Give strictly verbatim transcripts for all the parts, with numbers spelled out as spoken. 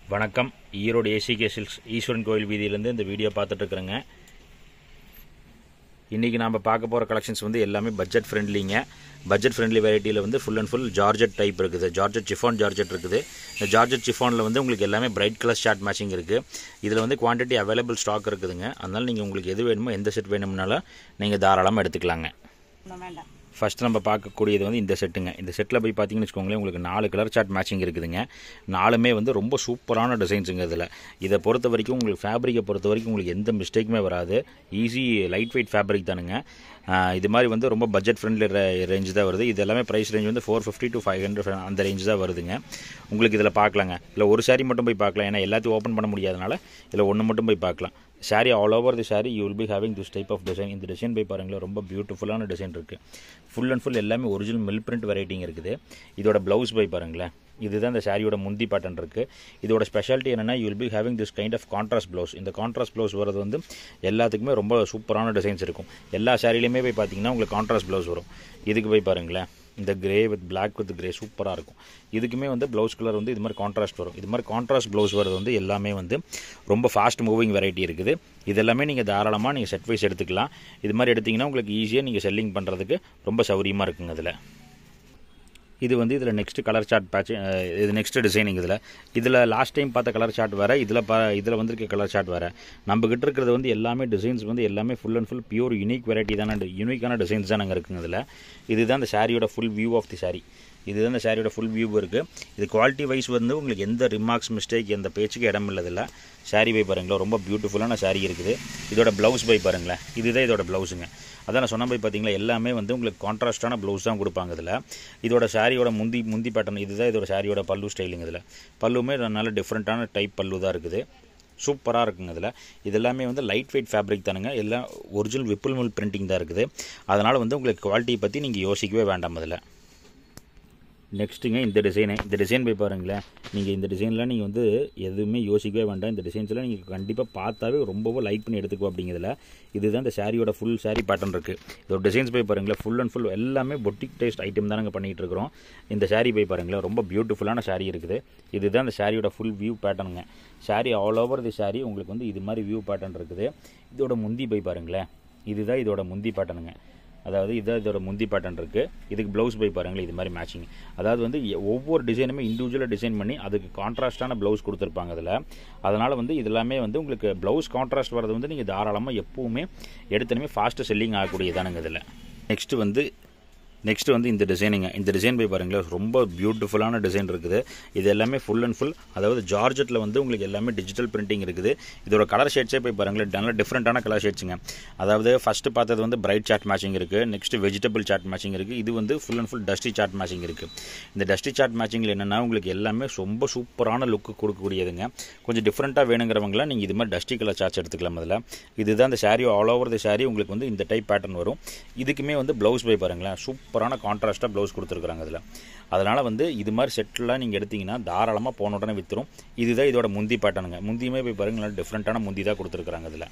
வணக்கம். Erode ACK silks ஈஸ்வரன் கோயில் வீதியிலேருந்து இந்த வீடியோ பார்த்துட்டு இருக்கிறேங்க. இன்றைக்கி நாம் பார்க்க போகிற கலெக்ஷன்ஸ் வந்து எல்லாமே பட்ஜெட் ஃப்ரெண்ட்லிங்க. பட்ஜெட் ஃப்ரெண்ட்லி வெரைட்டியில் வந்து full and full georgette type இருக்குது. ஜார்ஜெட் சிஃபான் ஜார்ஜெட் இருக்குது. இந்த ஜார்ஜெட் சிஃபானில் வந்து உங்களுக்கு எல்லாமே பிரைட் கலர் ஷார்ட் மேட்சிங் இருக்குது. இதில் வந்து குவான்டிட்டி அவைலபிள் ஸ்டாக் இருக்குதுங்க. அதனால் நீங்கள் உங்களுக்கு எது வேணுமோ எந்த செட் வேணும்னாலும் நீங்கள் தாராளமாக எடுத்துக்கலாங்க. ஃபஸ்ட்டு நம்ம பார்க்கக்கூடியது வந்து இந்த செட்டுங்க. இந்த செட்டில் போய் பார்த்தீங்கன்னு வச்சுக்கோங்களேன், உங்களுக்கு நாலு கலர் சார்ட் மேட்சிங் இருக்குதுங்க. நாலுமே வந்து ரொம்ப சூப்பரான டிசைன்ஸுங்க. இதில் இதை பொறுத்த வரைக்கும் உங்களுக்கு ஃபேப்ரிக்கை பொறுத்த வரைக்கும் உங்களுக்கு எந்த மிஸ்டேக்குமே வராது. ஈஸி லைட் வெயிட் ஃபேப்ரிக் தானுங்க. இது மாதிரி வந்து ரொம்ப பட்ஜெட் ஃப்ரெண்ட்லி ரேஞ்ச் தான் வருது. இது எல்லாமே ப்ரைஸ் ரேஞ்ச் வந்து four fifty to five hundred அந்த ரேஞ்ச் தான் வருதுங்க. உங்களுக்கு இதில் பார்க்கலாங்க. இல்லை ஒரு சாரீ மட்டும் போய் பார்க்கலாம், ஏன்னா எல்லாத்தையும் ஓப்பன் பண்ண முடியாதனால இதில் ஒன்று மட்டும் போய் பார்க்கலாம். Sari all over the sari you will be having this type of design. இந்த டிசைன் போய் பாருங்களேன், ரொம்ப பியூட்டிஃபுல்லான டிசைன் இருக்குது. ஃபுல் அண்ட் ஃபுல் எல்லாமே ஒரிஜினல் மில் பிரிண்ட் வெரைட்டிங்க இருக்குது. இதோட ப்ளவுஸ் போய் பாருங்களேன், இதுதான் இந்த சாரியோட முந்தி பேட்டர்ன் இருக்குது. இதோட ஸ்பெஷாலிட்டி என்னென்னா, you will be having this kind of contrast blouse. இந்த கான்ட்ராஸ்ட் ப்ளவுஸ் வரது வந்து எல்லாத்துக்குமே ரொம்ப சூப்பரான டிசைன்ஸ் இருக்கும். எல்லா சாரிலையுமே போய் பார்த்தீங்கன்னா உங்களுக்கு கான்ட்ராஸ்ட் ப்ளவுஸ் வரும். இதுக்கு போய் பாருங்களேன், இந்த grey with black with grey சூப்பராக இருக்கும். இதுக்குமே வந்து ப்ளவுஸ் கலர் வந்து இது மாதிரி கான்ட்ராஸ்ட் வரும். இது மாதிரி கான்ட்ராஸ்ட் ப்ளவுஸ் வரது வந்து எல்லாமே வந்து ரொம்ப ஃபாஸ்ட் மூவிங் வெரைட்டி இருக்குது. இதெல்லாமே நீங்கள் தாராளமாக நீங்கள் செட் வைஸ் எடுத்துக்கலாம். இது மாதிரி எடுத்திங்கன்னா உங்களுக்கு ஈஸியாக நீங்கள் செல்லிங் பண்ணுறதுக்கு ரொம்ப சௌரியமாக இருக்குங்க. இதில் இது வந்து இதில் நெக்ஸ்ட் கலர் சார்ட் பேட்ச், இது நெக்ஸ்ட் டிசைனிங். இதில் இதில் லாஸ்ட் டைம் பார்த்த கலர் சார்ட் வேறு, இதில் பா இதில் வந்துருக்க கலர் சார்ட் வேறு. நம்மக்கிட்ட இருக்கிறது வந்து எல்லாமே டிசைன்ஸ் வந்து எல்லாமே full and full pure unique variety தானே, யூனிக்கான டிசைன்ஸ் தான் நாங்கள் இருக்குங்க. இதில் இதுதான் இந்த சாரியோட full view of the sari. இதுதான் இந்த சாரியோட ஃபுல் வியூ இருக்குது. இது குவாலிட்டி வைஸ் வந்து உங்களுக்கு எந்த ரிமார்க்ஸ் மிஸ்டேக் எந்த பேச்சுக்கு இடம் இல்லதில்லை. சாரி பை பாருங்களேன், ரொம்ப பியூட்டிஃபுல்லான சாரி இருக்குது. இதோட ப்ளவுஸ் பை பாருங்களேன், இதுதான் இதோட ப்ளவுஸுங்க. அதான் நான் சொன்ன போய் பார்த்தீங்களா, எல்லாமே வந்து உங்களுக்கு கான்ட்ராஸ்டான ப்ளவுஸ் தான் கொடுப்பாங்க. இதில் இதோட சாரியோட முந்தி முந்தி பேட்டர்ன் இதுதான் இதோட சாரியோட பல்லு ஸ்டைலுங்க. இதில் பல்லுமே நல்ல டிஃப்ரெண்ட்டான டைப் பல்லு தான் இருக்குது. சூப்பராக இருக்குங்க. இதில் இது எல்லாமே வந்து லைட் வெயிட் ஃபேப்ரிக் தானுங்க. எல்லாம் ஒரிஜினல் விப்புல் மில் பிரிண்டிங் தான் இருக்குது. அதனால் வந்து உங்களுக்கு குவாலிட்டியை பற்றி நீங்கள் யோசிக்கவே வேண்டாம். இதில் நெக்ஸ்ட்டுங்க இந்த டிசைனு. இந்த டிசைன் போய் பாருங்களேன், நீங்கள் இந்த டிசைனில் நீங்கள் வந்து எதுவுமே யோசிக்கவே வேண்டாம். இந்த டிசைன்ஸ்லாம் நீங்கள் கண்டிப்பாக பார்த்தாவே ரொம்பவும் லைக் பண்ணி எடுத்துக்கோ அப்படிங்கிறதுல. இதுதான் இந்த சாரியோட ஃபுல் சாரி பேட்டர்ன் இருக்குது. இதோட டிசைன்ஸ் போய் பாருங்களேன், ஃபுல் அண்ட் ஃபுல் எல்லாமே பொட்டிக் டேஸ்ட் ஐட்டம் தான் நாங்கள் பண்ணிகிட்டு இருக்கிறோம். இந்த சாரி போய் பாருங்களேன், ரொம்ப பியூட்டிஃபுல்லான சாரி இருக்குது. இதுதான் இந்த சாரியோட ஃபுல் வியூ பேட்டர்னுங்க. Sari all over the sari உங்களுக்கு வந்து இது மாதிரி வியூ பேட்டர்ன் இருக்குது. இதோட முந்தி போய் பாருங்களேன், இதுதான் இதோட முந்தி பேட்டர்னுங்க. அதாவது இதான் இதோட முந்தி பேட்டர்ன் இருக்குது. இதுக்கு ப்ளவுஸ் போய் பாருங்களேன், இது மாதிரி மேட்சிங். அதாவது வந்து ஒவ்வொரு டிசைனுமே இண்டிவிஜுவலாக டிசைன் பண்ணி அதுக்கு கான்ட்ராஸ்டான ப்ளவுஸ் கொடுத்துருப்பாங்க அதில். அதனால் வந்து இது எல்லாமே வந்து உங்களுக்கு ப்ளவுஸ் கான்ட்ராஸ்ட் வரது வந்து நீங்கள் தாராளமாக எப்போவுமே எடுத்தனுமே ஃபாஸ்ட்டு செல்லிங் ஆகக்கூடியதானுங்க. இதில் நெக்ஸ்ட்டு வந்து நெக்ஸ்ட்டு வந்து இந்த டிசைனிங்க. இந்த டிசைன் போய் பாருங்களேன், ரொம்ப பியூட்டிஃபுல்லான டிசைன் இருக்குது. இது எல்லாமே ஃபுல் அண்ட் ஃபுல் அதாவது ஜார்ஜெட்டில் வந்து உங்களுக்கு எல்லாமே டிஜிட்டல் பிரிண்டிங் இருக்குது. இதோட கலர் ஷேட்ஸே போய் பாருங்களேன், நல்ல டிஃப்ரெண்ட்டான கலர் ஷேட்ஸுங்க. அதாவது ஃபஸ்ட்டு பார்த்தது வந்து பிரைட் சார்ட் மேட்சிங் இருக்குது. நெக்ஸ்ட் வெஜிடபிள் சார்ட் மேட்சிங் இருக்குது. இது வந்து full and full dusty chart matching இருக்குது. இந்த டஸ்டி சார்ட் மேட்சிங்கில் என்னென்னா உங்களுக்கு எல்லாமே ரொம்ப சூப்பரான லுக்கு கொடுக்கக்கூடியதுங்க. கொஞ்சம் டிஃப்ரெண்ட்டாக வேணுங்கிறவங்களாம் நீங்கள் இது மாதிரி டஸ்டி கலர் சார்ட்ஸ் எடுத்துக்கலாம். அதில் இதுதான் இந்த sari all over the sari உங்களுக்கு வந்து இந்த டைப் பேட்டர்ன் வரும். இதுக்குமே வந்து ப்ளவுஸ் போய் பாருங்களேன், சூப்பர் சூப்பரான கான்ட்ராஸ்ட்டாக ப்ளவுஸ் கொடுத்துருக்குறாங்க. அதில் அதனால் வந்து இது மாதிரி செட்டெலாம் நீங்கள் எடுத்திங்கன்னா தாராளமாக போன உடனே விற்றுரும். இதுதான் இதோட முந்தி பேட்டர்னுங்க. முந்தியுமே போய் பாருங்கள், நல்லா டிஃப்ரெண்ட்டான முந்தி தான் கொடுத்துருக்குறாங்க. இதில்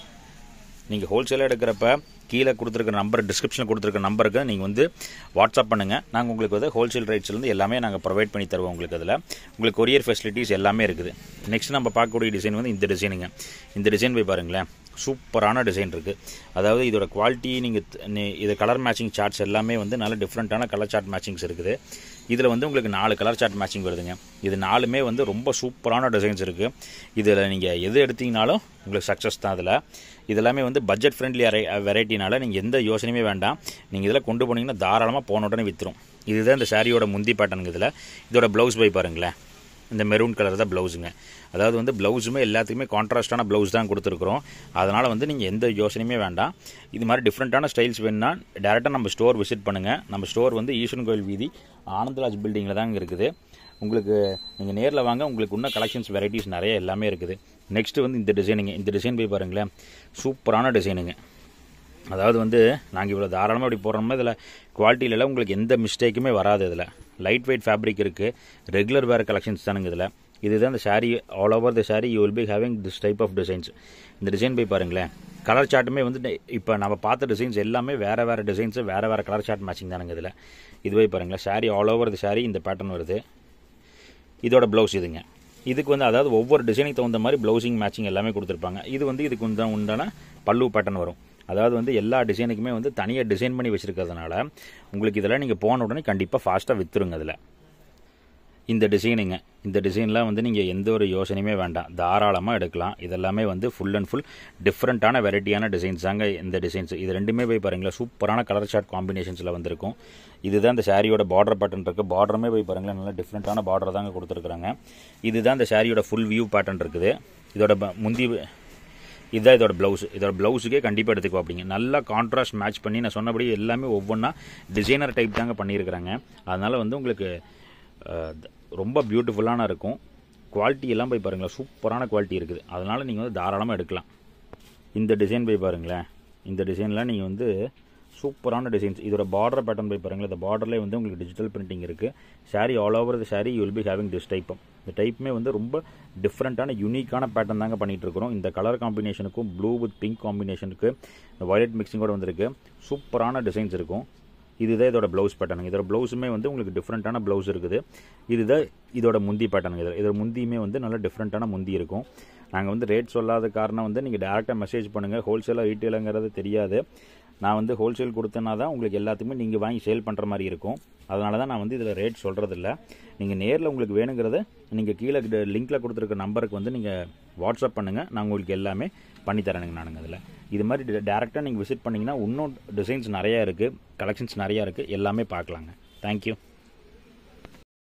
நீங்கள் ஹோல்சேலாக எடுக்கிறப்ப கீழே கொடுத்துருக்க நம்பர், டிஸ்கிரிப்ஷனில் கொடுத்துருக்க நம்பருக்கு நீங்கள் வந்து வாட்ஸ்அப் பண்ணுங்கள். நாங்கள் உங்களுக்கு வந்து ஹோல்சேல் ரேட்ஸ்லேருந்து எல்லாமே நாங்கள் ப்ரொவைட் பண்ணி தருவோம். உங்களுக்கு அதில் உங்களுக்கு கொரியர் ஃபெசிலிட்டிஸ் எல்லாமே இருக்குது. நெக்ஸ்ட் நம்ம பார்க்கக்கூடிய டிசைன் வந்து இந்த டிசைனுங்க. இந்த டிசைன் போய் பாருங்களேன், சூப்பரான டிசைன் இருக்குது. அதாவது இதோட குவாலிட்டி நீங்கள் இது கலர் மேட்சிங் சார்ட்ஸ் எல்லாமே வந்து நல்ல டிஃப்ரெண்ட்டான கலர் சார்ட் மேட்சிங்ஸ் இருக்குது. இதில் வந்து உங்களுக்கு நாலு கலர் சார்ட் மேட்சிங் வருதுங்க. இது நாலுமே வந்து ரொம்ப சூப்பரான டிசைன்ஸ் இருக்குது. இதில் நீங்கள் எது எடுத்திங்கனாலும் உங்களுக்கு சக்ஸஸ் தான். அதில் இதெல்லாமே வந்து பட்ஜெட் ஃப்ரெண்ட்லி வெரைட்டினால நீங்கள் எந்த யோசனையுமே வேண்டாம். நீங்கள் இதில் கொண்டு போனீங்கன்னா தாராளமாக போன உடனே விற்றுரும். இதுதான் இந்த சாரியோட முந்தி பேட்டர்னுங்க. இதில் இதோட ப்ளவுஸ் போய் பாருங்களேன், இந்த மெரூன் கலர் தான் ப்ளவுஸுங்க. அதாவது வந்து ப்ளவுஸுமே எல்லாத்துக்குமே கான்ட்ராஸ்டான ப்ளவுஸ் தான் கொடுத்துருக்குறோம். அதனால் வந்து நீங்கள் எந்த யோசனையுமே வேண்டாம். இது மாதிரி டிஃப்ரெண்ட்டான ஸ்டைல்ஸ் வேணுன்னா டேரெக்டாக நம்ம ஸ்டோர் விசிட் பண்ணுங்கள். நம்ம ஸ்டோர் வந்து ஈஸ்வரன் கோயில் வீதி ஆனந்தராஜ் பில்டிங்கில் தாங்க இருக்குது. உங்களுக்கு நீங்கள் நேரில் வாங்க, உங்களுக்கு இன்னும் கலெக்ஷன்ஸ் வெரைட்டிஸ் நிறைய எல்லாமே இருக்குது. நெக்ஸ்ட்டு வந்து இந்த டிசைனுங்க. இந்த டிசைன் போய் பாருங்களேன், சூப்பரான டிசைனுங்க. அதாவது வந்து நாங்கள் இவ்வளோ தாராளமாக இப்படி போடுறோமோ இதில் குவாலிட்டியிலலாம் உங்களுக்கு எந்த மிஸ்டேக்குமே வராது. இதில் லைட் வெயிட் ஃபேப்ரிக் இருக்குது. ரெகுலர் வேர் கலெக்ஷன்ஸ் தானுங்க. இதில் இதுதான் இந்த sari all over the sari you will be having this type of designs. இந்த டிசைன் போய் பாருங்களேன், கலர் சார்ட்டுமே வந்து இப்போ நம்ம பார்த்த டிசைன்ஸ் எல்லாமே வேறு வேறு டிசைன்ஸு வேறு வேறு கலர் சார்ட் மேட்சிங் தானுங்க. இதில் இது போய் பாருங்களேன், sari all over the sari இந்த பேட்டர்ன் வருது. இதோட ப்ளவுஸ் இதுங்க. இதுக்கு வந்து அதாவது ஒவ்வொரு டிசைனுக்கு தகுந்த மாதிரி ப்ளவுசிங் மேட்சிங் எல்லாமே கொடுத்துருப்பாங்க. இது வந்து இதுக்கு உண்டான உண்டான பல்லு பேட்டர்ன் வரும். அதாவது வந்து எல்லா டிசைனுக்குமே வந்து தனியாக டிசைன் பண்ணி வச்சுருக்கிறதுனால உங்களுக்கு இதெல்லாம் நீங்கள் போன உடனே கண்டிப்பாக ஃபாஸ்ட்டாக விற்றுருங்க. அதில் இந்த டிசைனுங்க, இந்த டிசைன்லாம் வந்து நீங்கள் எந்த ஒரு யோசனையுமே வேண்டாம், தாராளமாக எடுக்கலாம். இதெல்லாமே வந்து ஃபுல் அண்ட் ஃபுல் டிஃப்ரெண்ட்டான வெரைட்டியான டிசைன்ஸ் தாங்க இந்த டிசைன்ஸ். இது ரெண்டுமே போய் பாருங்களேன், சூப்பரான கலர் ஷார்ட் காம்பினேஷன்ஸில் வந்திருக்கும். இதுதான் இந்த சாரியோட பார்டர் பேட்டர்ன் இருக்குது. பார்டருமே போய் பாருங்களேன், நல்லா டிஃப்ரெண்ட்டான பார்டர் தாங்க கொடுத்துருக்குறாங்க. இதுதான் இந்த சாரியோட ஃபுல் வியூ பேட்டர்ன் இருக்குது. இதோட முந்தி இதுதான் இதோட ப்ளவுஸ். இதோட ப்ளவுஸுக்கே கண்டிப்பாக எடுத்துக்கோ அப்படிங்க. நல்லா கான்ட்ராஸ்ட் மேட்ச் பண்ணி நான் சொன்னபடி எல்லாமே ஒவ்வொன்றா டிசைனர் டைப் தாங்க பண்ணியிருக்கிறாங்க. அதனால் வந்து உங்களுக்கு ரொம்ப பியூட்டிஃபுல்லான இருக்கும். குவாலிட்டி எல்லாம் போய் பாருங்களேன், சூப்பரான குவாலிட்டி இருக்குது. அதனால் நீங்கள் வந்து தாராளமாக எடுக்கலாம். இந்த டிசைன் போய் பாருங்களேன், இந்த டிசைன்லாம் நீங்கள் வந்து சூப்பரான டிசைன்ஸ். இதோட பார்டர் பேட்டர்ன் போய் பாருங்களேன், இந்த பார்டர்லேயே வந்து உங்களுக்கு டிஜிட்டல் பிரிண்டிங் இருக்குது. Sari all over the sari you will be having this type. இந்த டைப்புமே வந்து ரொம்ப டிஃப்ரெண்ட்டான யூனிக்கான பேட்டர்ன் தாங்க பண்ணிகிட்டு இருக்கிறோம். இந்த கலர் காம்பினேஷனுக்கும் ப்ளூ வித் பிங்க் காம்பினேஷனுக்கு இந்த வயலட் மிக்சிங்கோட வந்திருக்கு. சூப்பரான டிசைன்ஸ் இருக்கும். இதுதான் இதோட ப்ளவுஸ் பேட்டர்னுங்க. இதோட ப்ளவுஸுமே வந்து உங்களுக்கு டிஃப்ரெண்ட்டான ப்ளவுஸ் இருக்குது. இதுதான் இதோட முந்தி பேட்டர்னுங்க. இதில் இதோட முந்தியுமே வந்து நல்ல டிஃப்ரெண்ட்டான முந்தி இருக்கும். நாங்கள் வந்து ரேட் சொல்லாத காரணம் வந்து நீங்கள் டேரெக்டாக மெசேஜ் பண்ணுங்கள். ஹோல்சேலாக ரீட்டெயிலுங்கிறது தெரியாது. நான் வந்து ஹோல்சேல் கொடுத்தேன்னா தான் உங்களுக்கு எல்லாத்துக்குமே நீங்கள் வாங்கி சேல் பண்ணுற மாதிரி இருக்கும். அதனால தான் நான் வந்து இதில் ரேட் சொல்கிறதில்ல. நீங்கள் நேரில் உங்களுக்கு வேணுங்கிறத நீங்கள் கீழே லிங்க்கில் கொடுத்துருக்க நம்பருக்கு வந்து நீங்கள் வாட்ஸ்அப் பண்ணுங்கள். நான் உங்களுக்கு எல்லாமே பண்ணித்தரேனுங்க நானுங்க. அதில் இது மாதிரி டேரெக்டாக நீங்கள் விசிட் பண்ணிங்கன்னா இன்னும் டிசைன்ஸ் நிறையா இருக்குது, கலெக்ஷன்ஸ் நிறையா இருக்குது, எல்லாமே பார்க்கலாங்க. தேங்க்யூ.